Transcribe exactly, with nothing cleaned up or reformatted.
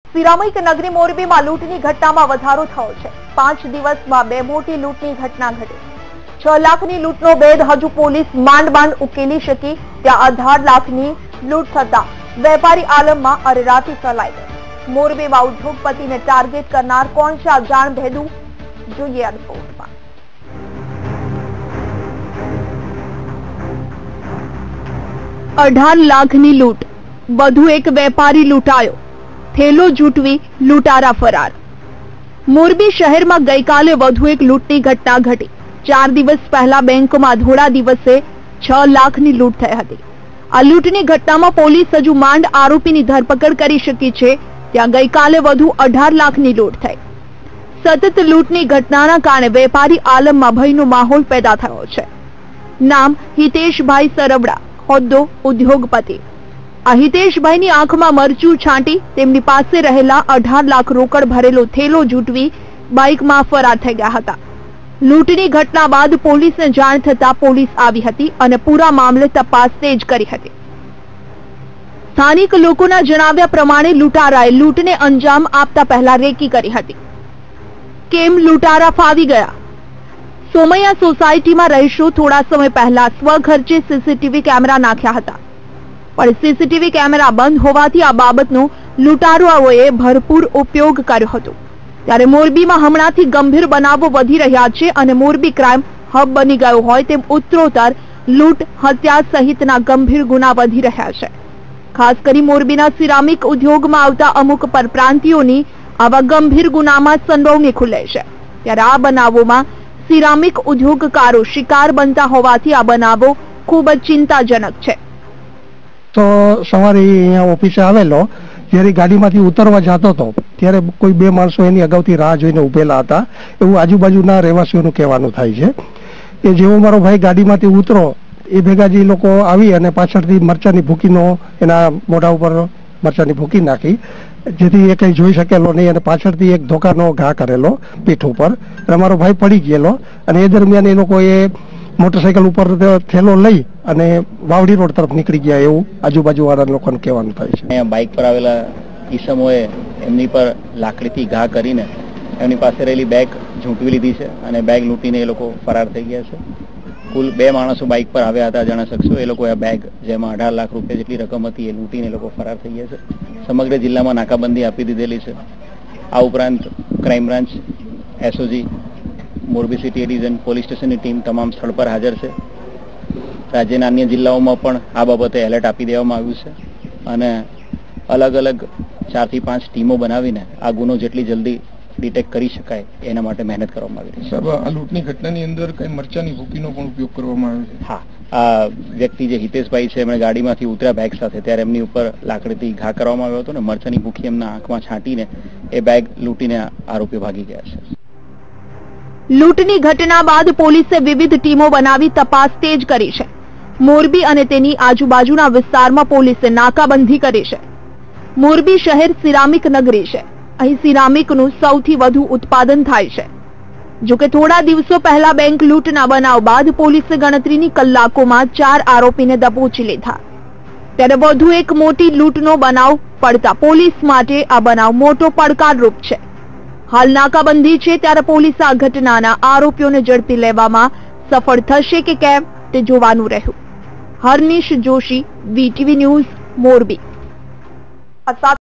Ceramic નગરી મોરબીમાં લૂંટની ઘટનામાં વધારો થયો છે। પાંચ દિવસમાં બે મોટી લૂંટની ઘટના ઘટી। છ લાખની લૂંટનો ભેદ હજુ પોલીસ માંડ માંડ ઉકેલી શકી ત્યાં અઢાર લાખની લૂંટ થતા વેપારી આલમમાં અરેરાટી ફેલાઈ ગઈ। મોરબીમાં ઉદ્યોગપતિને ટાર્ગેટ કરનાર કોણ છે આ જાણ ભેદું જોઈએ આ રિપોર્ટમાં। અઢાર લાખની લૂંટ, વધુ એક વેપારી લૂંટાયો, થેલો જૂટવી લૂંટારા ફરાર। મોરબી શહેરમાં ગઈકાલે વધુ એક લૂંટની ઘટના ઘટી। ચાર દિવસ પહેલા બેંકમાં ધોળા દિવસે છ લાખની લૂંટ થઈ હતી। આ લૂંટની ઘટનામાં પોલીસ હજુ માંડ આરોપીની ધરપકડ કરી શકી છે ત્યાં ગઈકાલે વધુ અઢાર લાખની લૂંટ થઈ। સતત લૂંટની ઘટનાના કારણે વેપારી આલમમાં ભયનો માહોલ પેદા થયો છે। નામ હિતેશભાઈ સરવડા, હોદ્દો ઉદ્યોગપતિ। આ હિતેશભાઈની આંખમાં મરચું છાંટી તેમની પાસે રહેલા અઢાર લાખ રોકડ ભરેલો થેલો જૂટવી બાઇકમાં ફરાર થઈ ગયા હતા। લૂંટની ઘટના બાદ પોલીસને જાણ થતા પોલીસ આવી હતી અને પૂરા મામલે તપાસ તેજ કરી હતી। સ્થાનિક લોકોના જણાવ્યા પ્રમાણે લૂંટારાએ લૂંટને અંજામ આપતા પહેલા રેકી કરી હતી। કેમ લૂંટારા ફાવી ગયા? સોમૈયા સોસાયટીમાં રહીશો થોડા સમય પહેલા સ્વખર્ચે સીસીટીવી કેમેરા નાખ્યા હતા પણ સીસીટીવી કેમેરા બંધ હોવાથી આ બાબતનો લૂંટારુઓએ ભરપૂર ઉપયોગ કર્યો હતો। ત્યારે મોરબીમાં હમણાંથી ગંભીર બનાવો વધી રહ્યા છે અને મોરબી ક્રાઇમ હબ બની ગયો હોય તેમ ઉત્તરોત્તર લૂંટ, હત્યા સહિતના ગંભીર ગુના વધી રહ્યા છે। ખાસ કરી મોરબીના સિરામિક ઉદ્યોગમાં આવતા અમુક પરપ્રાંતિયોની આવા ગંભીર ગુનામાં સંડોવણી ખુલે છે। ત્યારે આ બનાવોમાં સિરામિક ઉદ્યોગકારો શિકાર બનતા હોવાથી આ બનાવો ખૂબ જ ચિંતાજનક છે। તો સવારે અહીંયા ઓફિસે આવેલો, જ્યારે ગાડીમાંથી ઉતરવા જતો હતો ત્યારે કોઈ બે માણસો એની અગાઉથી રાહ જોઈને ઉભેલા હતા એવું આજુબાજુના રહેવાસીઓનું કહેવાનું થાય છે। કે જેવો મારો ભાઈ ગાડીમાંથી ઉતરો એ ભેગા જે લોકો આવી અને પાછળથી મરચાની ભૂકીનો એના મોઢા ઉપર મરચાની ભૂકી નાખી જેથી એ કંઈ જોઈ શકેલો નહીં અને પાછળથી એક ધોકાનો ઘા કરેલો પીઠ ઉપર અને મારો ભાઈ પડી ગયેલો અને એ દરમિયાન એ લોકોએ મોટરસાયકલ ઉપર થેલો લઈ અને વાવડી રોડ તરફ નીકળી ગયા એવું આજુબાજુ વાળા લોકોને કહેવાનું થાય છે। અહીંયા બાઇક પર આવેલા ઈસમોએ એમની પર લાકડીથી ઘા કરીને એમની પાસે રહેલી બેગ ઝૂંટવી લીધી છે અને બેગ લૂંટીને એ લોકો ફરાર થઈ ગયા છે। કુલ બે માણસો બાઇક પર આવ્યા હતા અજાણ્યા શખ્સો, એ લોકો આ બેગ જેમાં અઢાર લાખ રૂપિયા જેટલી રકમ હતી એ લૂંટીને એ લોકો ફરાર થઈ ગયા છે। સમગ્ર જિલ્લામાં નાકાબંધી આપી દીધેલી છે। આ ઉપરાંત crime branch, SOG, Morbi city division, police સ્ટેશનની ટીમ તમામ સ્થળ પર હાજર છે। રાજ્યના અન્ય જિલ્લાઓમાં પણ આ બાબતે એલર્ટ આપી દેવામાં આવ્યું છે અને અલગ અલગ ચારથી પાંચ ટીમો બનાવીને આ ગુનો જેટલી જલ્દી ડિટેક્ટ કરી શકાય એના માટે મહેનત કરવામાં આવી રહી છે। સાહેબ, આ લૂંટની ઘટનાની અંદર કઈ મરચાની ભૂકીનો પણ ઉપયોગ કરવામાં આવ્યો છે? હા, આ વ્યક્તિ જે હિતેશભાઈ છે એમણે ગાડીમાંથી ઉતર્યા બેગ સાથે ત્યારે એમની ઉપર લાકડીથી ઘા કરવામાં આવ્યો હતો ને મરચાની ભૂકી એમના આંખમાં છાંટીને એ બેગ લૂંટીને આરોપીઓ ભાગી ગયા છે। લૂંટની ઘટના બાદ પોલીસે વિવિધ ટીમો બનાવી તપાસ તેજ કરી છે। મોરબી અને તેની આજુબાજુના વિસ્તારમાં પોલીસે નાકાબંધી કરી છે। મોરબી શહેર સિરામિક નગરી છે। અહીં સિરામિકનું સૌથી વધુ ઉત્પાદન થાય છે। જોકે થોડા દિવસો પહેલા બેંક લૂંટના બનાવ બાદ પોલીસે ગણતરીની કલાકોમાં ચાર આરોપીને દબોચી લીધા। ત્યારે વધુ એક મોટી લૂંટનો બનાવ પડતા પોલીસ માટે આ બનાવ મોટો પડકારરૂપ છે। હાલ નાકાબંધી છે ત્યારે પોલીસ આ ઘટનાના આરોપીઓને ઝડપી લેવામાં સફળ થશે કે કેમ તે જોવાનું રહ્યું। Harnish Joshi, VTV news, Morbi.